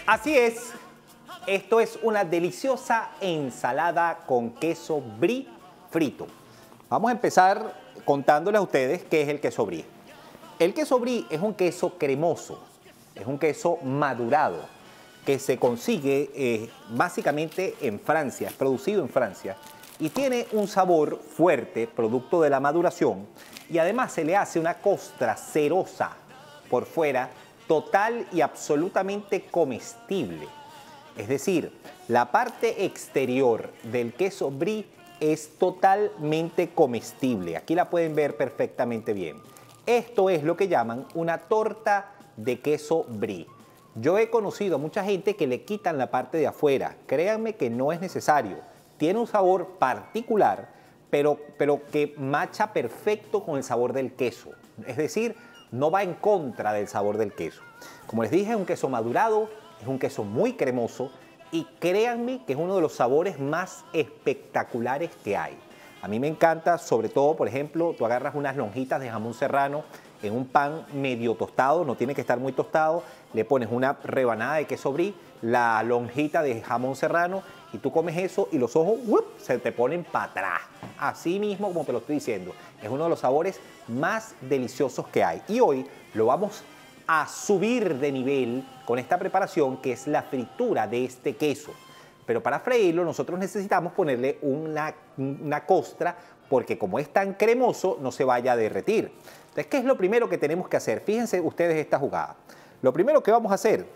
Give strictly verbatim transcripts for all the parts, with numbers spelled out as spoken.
Así es, esto es una deliciosa ensalada con queso brie frito. Vamos a empezar contándoles a ustedes qué es el queso brie. El queso brie es un queso cremoso, es un queso madurado que se consigue eh, básicamente en Francia, es producido en Francia y tiene un sabor fuerte, producto de la maduración, y además se le hace una costra cerosa por fuera, total y absolutamente comestible. Es decir, la parte exterior del queso brie es totalmente comestible. Aquí la pueden ver perfectamente bien. Esto es lo que llaman una torta de queso brie. Yo he conocido a mucha gente que le quitan la parte de afuera. Créanme que no es necesario. Tiene un sabor particular, pero, pero que macha perfecto con el sabor del queso. Es decir, no va en contra del sabor del queso. Como les dije, es un queso madurado, es un queso muy cremoso y créanme que es uno de los sabores más espectaculares que hay. A mí me encanta, sobre todo, por ejemplo, tú agarras unas lonjitas de jamón serrano en un pan medio tostado, no tiene que estar muy tostado, le pones una rebanada de queso brie, la lonjita de jamón serrano y tú comes eso y los ojos ¡up!, se te ponen para atrás. Así mismo como te lo estoy diciendo, es uno de los sabores más deliciosos que hay. Y hoy lo vamos a subir de nivel con esta preparación que es la fritura de este queso. Pero para freírlo nosotros necesitamos ponerle una, una costra porque como es tan cremoso no se vaya a derretir. Entonces, ¿qué es lo primero que tenemos que hacer? Fíjense ustedes esta jugada. Lo primero que vamos a hacer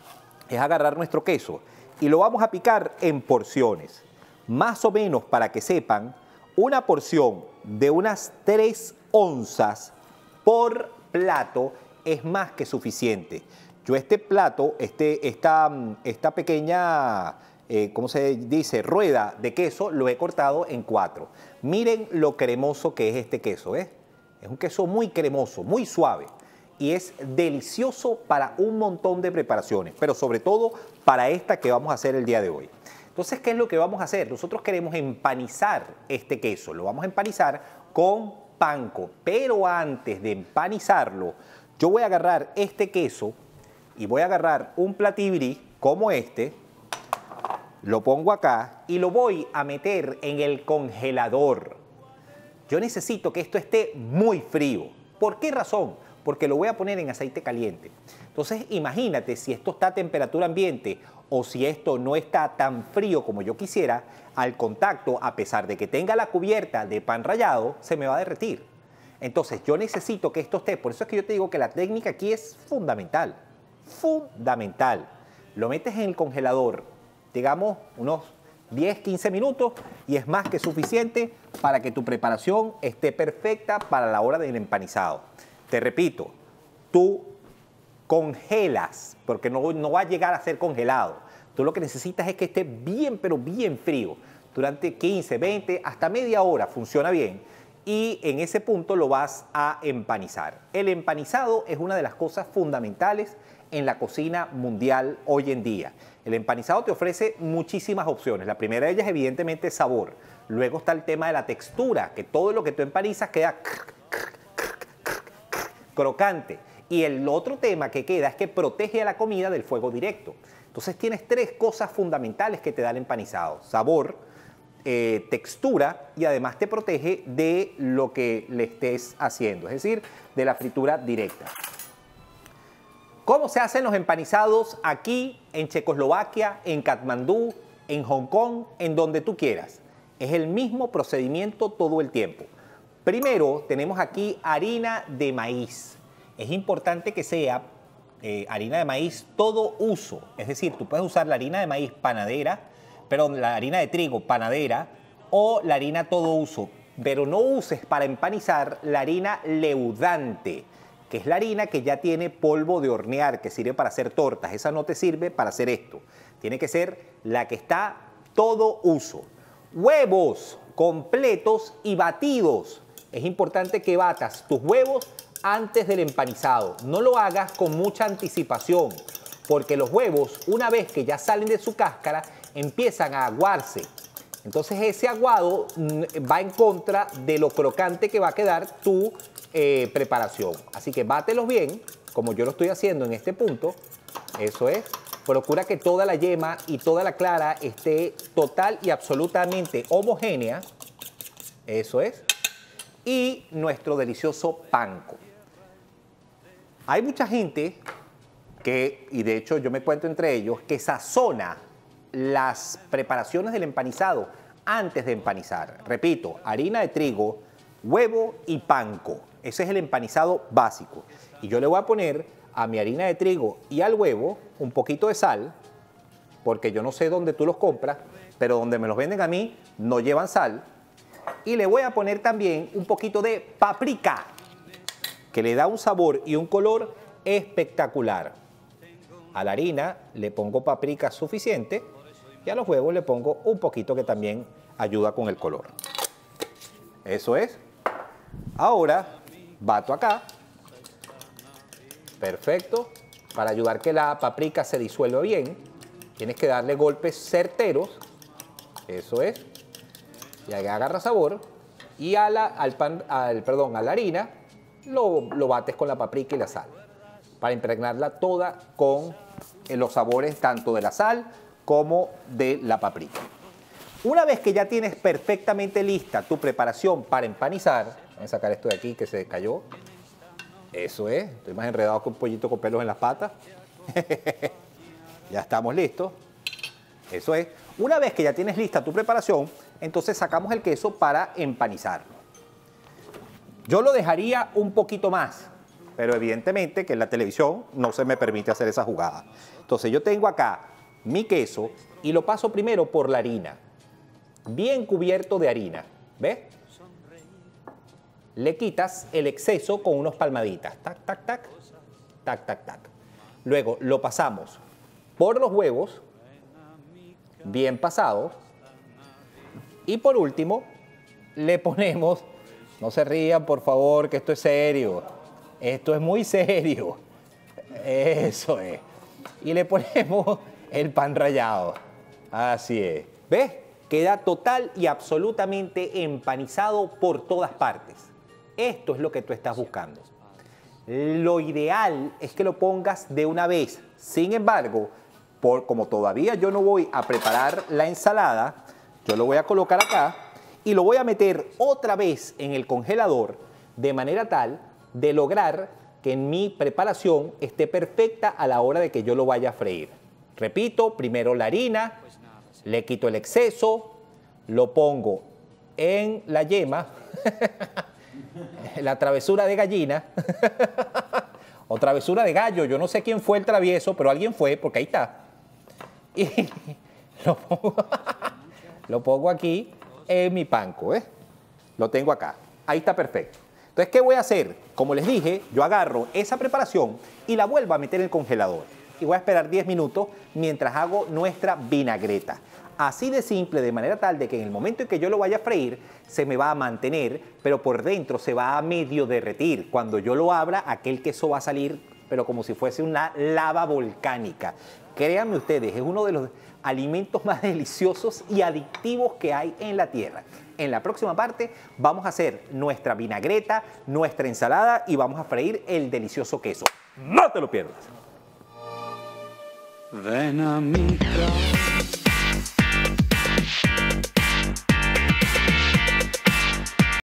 es agarrar nuestro queso y lo vamos a picar en porciones. Más o menos, para que sepan, una porción de unas tres onzas por plato es más que suficiente. Yo este plato, este, esta, esta pequeña, eh, ¿cómo se dice?, rueda de queso, lo he cortado en cuatro. Miren lo cremoso que es este queso, ¿eh? Es un queso muy cremoso, muy suave y es delicioso para un montón de preparaciones, pero sobre todo para esta que vamos a hacer el día de hoy. Entonces, ¿qué es lo que vamos a hacer? Nosotros queremos empanizar este queso, lo vamos a empanizar con panko, pero antes de empanizarlo, yo voy a agarrar este queso y voy a agarrar un platibri como este, lo pongo acá y lo voy a meter en el congelador. Yo necesito que esto esté muy frío. ¿Por qué razón? Porque lo voy a poner en aceite caliente. Entonces, imagínate si esto está a temperatura ambiente o si esto no está tan frío como yo quisiera, al contacto, a pesar de que tenga la cubierta de pan rallado, se me va a derretir. Entonces, yo necesito que esto esté, por eso es que yo te digo que la técnica aquí es fundamental, fundamental. Lo metes en el congelador, digamos, unos diez, quince minutos y es más que suficiente para que tu preparación esté perfecta para la hora del empanizado. Te repito, tú congelas, porque no, no va a llegar a ser congelado. Tú lo que necesitas es que esté bien, pero bien frío. Durante quince, veinte, hasta media hora funciona bien. Y en ese punto lo vas a empanizar. El empanizado es una de las cosas fundamentales en la cocina mundial hoy en día. El empanizado te ofrece muchísimas opciones. La primera de ellas, evidentemente, es sabor. Luego está el tema de la textura, que todo lo que tú empanizas queda crocante. Y el otro tema que queda es que protege a la comida del fuego directo. Entonces tienes tres cosas fundamentales que te da el empanizado. Sabor, eh, textura y además te protege de lo que le estés haciendo, es decir, de la fritura directa. ¿Cómo se hacen los empanizados aquí en Checoslovaquia, en Katmandú, en Hong Kong, en donde tú quieras? Es el mismo procedimiento todo el tiempo. Primero tenemos aquí harina de maíz. Es importante que sea eh, harina de maíz todo uso. Es decir, tú puedes usar la harina de maíz panadera, perdón, la harina de trigo panadera o la harina todo uso. Pero no uses para empanizar la harina leudante, que es la harina que ya tiene polvo de hornear, que sirve para hacer tortas. Esa no te sirve para hacer esto. Tiene que ser la que está todo uso. Huevos completos y batidos. Es importante que batas tus huevos antes del empanizado. No lo hagas con mucha anticipación, porque los huevos, una vez que ya salen de su cáscara, empiezan a aguarse. Entonces ese aguado va en contra de lo crocante que va a quedar tu eh, preparación. Así que bátelos bien, como yo lo estoy haciendo en este punto. Eso es. Procura que toda la yema y toda la clara esté total y absolutamente homogénea. Eso es. Y nuestro delicioso panko. Hay mucha gente que, y de hecho yo me cuento entre ellos, que sazona las preparaciones del empanizado antes de empanizar. Repito, harina de trigo, huevo y panko. Ese es el empanizado básico. Y yo le voy a poner a mi harina de trigo y al huevo un poquito de sal, porque yo no sé dónde tú los compras, pero donde me los venden a mí no llevan sal. Y le voy a poner también un poquito de paprika, que le da un sabor y un color espectacular. A la harina le pongo paprika suficiente y a los huevos le pongo un poquito que también ayuda con el color. Eso es. Ahora bato acá. Perfecto. Para ayudar que la paprika se disuelva bien, tienes que darle golpes certeros. Eso es. Y ahí agarra sabor. Y a la, al pan, al, perdón, a la harina lo, lo bates con la paprika y la sal, para impregnarla toda con los sabores tanto de la sal como de la paprika. Una vez que ya tienes perfectamente lista tu preparación para empanizar, voy a sacar esto de aquí que se cayó. Eso es, estoy más enredado que un pollito con pelos en las patas. Ya estamos listos. Eso es. Una vez que ya tienes lista tu preparación, entonces sacamos el queso para empanizarlo. Yo lo dejaría un poquito más, pero evidentemente que en la televisión no se me permite hacer esa jugada. Entonces yo tengo acá mi queso y lo paso primero por la harina, bien cubierto de harina, ¿ves? Le quitas el exceso con unos palmaditas, tac, tac, tac, tac, tac, tac. Luego lo pasamos por los huevos, bien pasados, y por último le ponemos, no se rían por favor que esto es serio, esto es muy serio, eso es, y le ponemos el pan rallado, así es, ¿ves? Queda total y absolutamente empanizado por todas partes. Esto es lo que tú estás buscando. Lo ideal es que lo pongas de una vez. Sin embargo, por, como todavía yo no voy a preparar la ensalada, yo lo voy a colocar acá y lo voy a meter otra vez en el congelador de manera tal de lograr que en mi preparación esté perfecta a la hora de que yo lo vaya a freír. Repito, primero la harina, le quito el exceso, lo pongo en la yema, la travesura de gallina, o travesura de gallo, yo no sé quién fue el travieso, pero alguien fue, porque ahí está. Y lo pongo, lo pongo aquí en mi panko, ¿eh? Lo tengo acá, ahí está perfecto. Entonces, ¿qué voy a hacer? Como les dije, yo agarro esa preparación y la vuelvo a meter en el congelador. Y voy a esperar diez minutos mientras hago nuestra vinagreta. Así de simple, de manera tal de que en el momento en que yo lo vaya a freír, se me va a mantener, pero por dentro se va a medio derretir. Cuando yo lo abra, aquel queso va a salir, pero como si fuese una lava volcánica. Créanme ustedes, es uno de los alimentos más deliciosos y adictivos que hay en la tierra. En la próxima parte vamos a hacer nuestra vinagreta, nuestra ensalada y vamos a freír el delicioso queso. ¡No te lo pierdas! Ven a mi casa.